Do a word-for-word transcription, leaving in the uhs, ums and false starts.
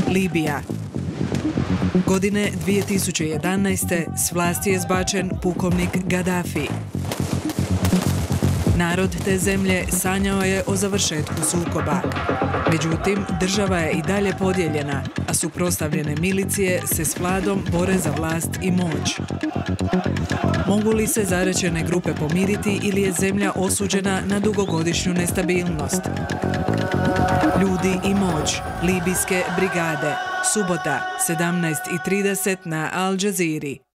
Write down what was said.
Libija. Godine dvije tisuće jedanaeste. s vlasti je zbačen pukovnik Gaddafi. Narod te zemlje sanjao je o završetku sukoba. Međutim, država je i dalje podijeljena, a suprotstavljene milicije se s vladom bore za vlast i moć. Mogu li se zaraćene grupe pomiriti ili je zemlja osuđena na dugogodišnju nestabilnost? Ljudi i moć, libijske brigade. Subota, sedamnaest i trideset na Al Jazeera.